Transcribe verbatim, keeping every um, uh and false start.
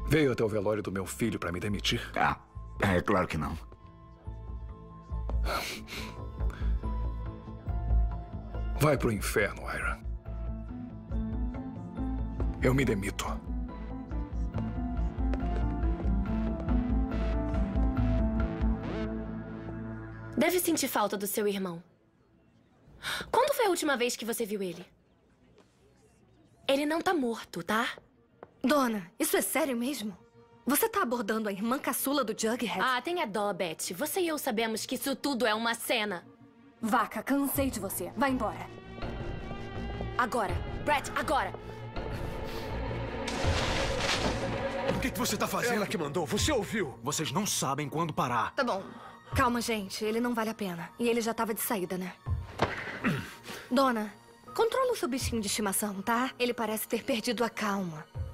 Veio até o velório do meu filho para me demitir? Ah, é claro que não. Vai pro inferno, Ira. Eu me demito. Deve sentir falta do seu irmão. Quando foi a última vez que você viu ele? Ele não tá morto, tá? Dona, isso é sério mesmo? Você tá abordando a irmã caçula do Jughead? Ah, tenha dó, Beth. Você e eu sabemos que isso tudo é uma cena. Vaca, cansei de você. Vai embora. Agora. Brett, agora. O que, que você tá fazendo? Ela que mandou, você ouviu? Vocês não sabem quando parar. Tá bom. Calma, gente. Ele não vale a pena. E ele já tava de saída, né? Dona, controla o seu bichinho de estimação, tá? Ele parece ter perdido a calma.